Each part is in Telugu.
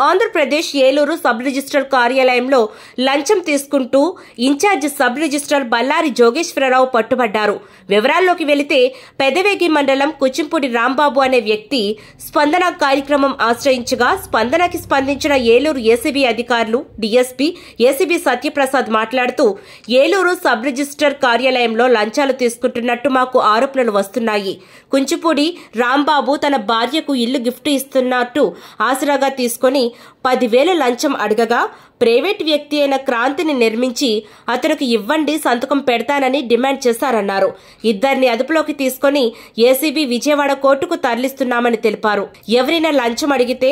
ఆంధ్రప్రదేశ్ ఏలూరు సబ్ రిజిస్టర్ కార్యాలయంలో లంచం తీసుకుంటూ incharge sub register Ballari Jogeswararao పట్టుబడ్డారు. వివరాల్లోకి వెళితే పెదవేగి మండలం కుచింపూడి రాంబాబు అనే వ్యక్తి స్పందన కార్యక్రమం ఆశ్రయించగా స్పందనకి స్పందించిన ఏలూరు ఏసీబీ అధికారులు డీఎస్పీ ఏసీబీ సత్యప్రసాద్ మాట్లాడుతూ ఏలూరు సబ్ రిజిస్టర్ కార్యాలయంలో లంచాలు తీసుకుంటున్నట్టు మాకు ఆరోపణలు వస్తున్నాయి. కుంచిపూడి రాంబాబు తన భార్యకు ఇల్లు గిఫ్ట్ ఇస్తున్నట్టు ఆసరాగా తీసుకుని 10,000 లంచం అడగగా ప్రైవేట్ వ్యక్తి అయిన క్రాంతిని నిర్మించి అతనికి ఇవ్వండి సంతకం పెడతానని డిమాండ్ చేశారన్నారు. ఇద్దరిని అదుపులోకి తీసుకుని ఏసీబీ విజయవాడ కోర్టుకు తరలిస్తున్నామని తెలిపారు. ఎవరైనా లంచం అడిగితే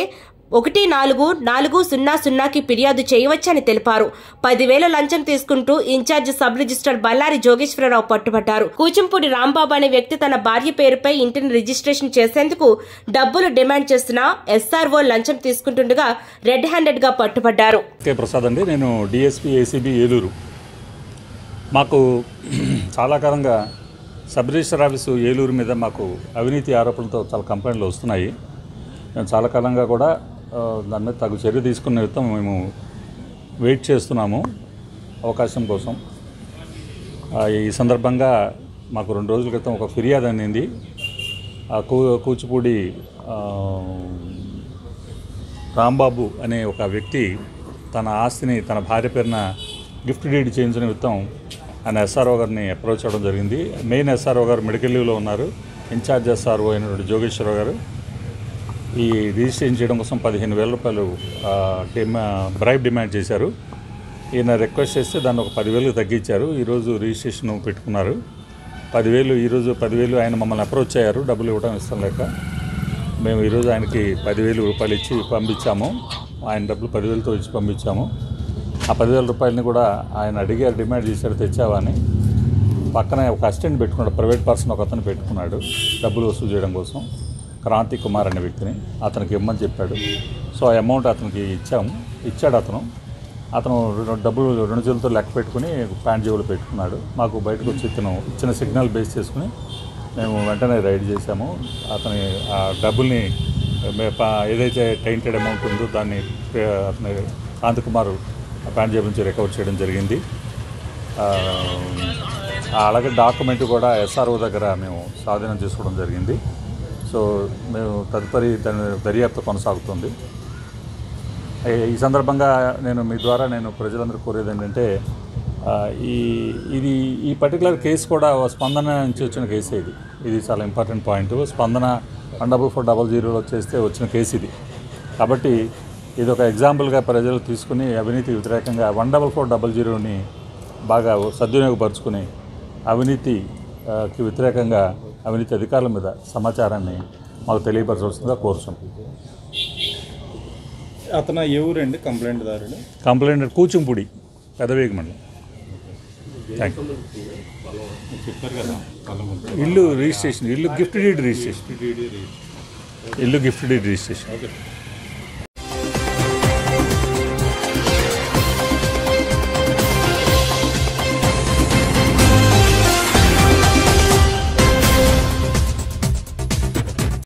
14400కి ఫిర్యాదు చేయవచ్చని తెలిపారు. 10,000 లంచం తీసుకుంటూ incharge sub register Ballari Jogeswararao పట్టుబడ్డారు. కూచింపూడి రాంబాబు అనే వ్యక్తి తన భార్య పేరుపై ఇంటిని రిజిస్ట్రేషన్ చేసేందుకు డబ్బులు డిమాండ్ చేస్తున్న ఎస్ఆర్ఓ లంచం తీసుకుంటుండగా రెడ్ హ్యాండెడ్ గా పట్టుబడ్డారు. ప్రసాద్ అండి, నేను డిఎస్పీ ఏసీబీ ఏలూరు. మాకు చాలా కాలంగా సబ్ రిజిస్టర్ ఆఫీసు ఏలూరు మీద మాకు అవినీతి ఆరోపణలతో చాలా కంప్లైంట్లు వస్తున్నాయి. మేము చాలా కాలంగా కూడా దాని మీద తగు చర్య తీసుకున్న విధంగా మేము వెయిట్ చేస్తున్నాము అవకాశం కోసం. ఈ సందర్భంగా మాకు 2 రోజుల క్రితం ఒక ఫిర్యాదు అందింది. కూచిపూడి రాంబాబు అనే ఒక వ్యక్తి తన ఆస్తిని తన భార్య పేరున గిఫ్ట్ డీడ్ చేయించిన విధం ఆయన ఎస్ఆర్ఓ గారిని అప్రోచ్ అవ్వడం జరిగింది. మెయిన్ ఎస్ఆర్ఓ గారు మెడికల్ లీవ్లో ఉన్నారు. ఇన్ఛార్జ్ ఎస్ఆర్ఓ అయినటువంటి జోగేశ్వరరావు గారు ఈ రిజిస్ట్రేషన్ చేయడం కోసం 15,000 రూపాయలు బ్రైబ్ డిమాండ్ చేశారు. ఈయన రిక్వెస్ట్ చేస్తే దాన్ని ఒక 10,000 తగ్గించారు. ఈరోజు రిజిస్ట్రేషన్ పెట్టుకున్నారు. 10,000 ఈరోజు 10,000 ఆయన మమ్మల్ని అప్రోచ్ అయ్యారు. డబ్బులు ఇవ్వడం ఇష్టం లేక మేము ఈరోజు ఆయనకి 10,000 రూపాయలు ఇచ్చి పంపించాము. ఆయన డబ్బులు 10,000తో ఇచ్చి పంపించాము. ఆ 10,000 రూపాయలని కూడా ఆయన అడిగారు, డిమాండ్ చేశారు తెచ్చావా అని. పక్కన ఒక అసిస్టెంట్ పెట్టుకున్నాడు, ప్రైవేట్ పర్సన్ ఒక అతను పెట్టుకున్నాడు డబ్బులు వసూలు చేయడం కోసం. క్రాంతి కుమార్ అనే వ్యక్తిని అతనికి ఇమ్మని చెప్పాడు. సో ఆ అమౌంట్ అతనికి ఇచ్చాడు. అతను డబ్బులు 2 చేతులతో లెక్క పెట్టుకుని ప్యాంట్ జేబులో పెట్టుకున్నాడు. మాకు బయటకు వచ్చి ఇచ్చిన సిగ్నల్ బేస్ చేసుకుని మేము వెంటనే రైడ్ చేశాము. అతని ఆ డబ్బుల్ని ఏదైతే టైంటెడ్ అమౌంట్ ఉందో దాన్ని అతని క్రాంతి కుమార్ ప్యాంట్ జేబు నుంచి రికవర్ చేయడం జరిగింది. అలాగే డాక్యుమెంట్ కూడా ఎస్ఆర్ఓ దగ్గర మేము స్వాధీనం చేసుకోవడం జరిగింది. సో మేము తదుపరి దాని దర్యాప్తు కొనసాగుతుంది. ఈ సందర్భంగా నేను మీ ద్వారా ప్రజలందరూ కోరేది ఏంటంటే ఈ పర్టికులర్ కేసు కూడా స్పందన నుంచి వచ్చిన కేసే. ఇది చాలా ఇంపార్టెంట్ పాయింట్. స్పందన 14400 చేస్తే వచ్చిన కేసు ఇది. కాబట్టి ఇది ఒక ఎగ్జాంపుల్గా ప్రజలు తీసుకుని అవినీతి వ్యతిరేకంగా 14400ని బాగా సద్వినియోగపరుచుకుని అవినీతికి వ్యతిరేకంగా అవినీతి అధికారుల మీద సమాచారాన్ని మాకు తెలియపరచవలసిందిగా కోరుచున్నాం. అతను ఎవరండి కంప్లైంట్దారుడు? కంప్లైంట్ కూచింపూడి పెదవేగి మండలం. చెప్పారు కదా ఇల్లు రిజిస్ట్రేషన్, ఇల్లు గిఫ్ట్ డీడ్ రిజిస్ట్రేషన్.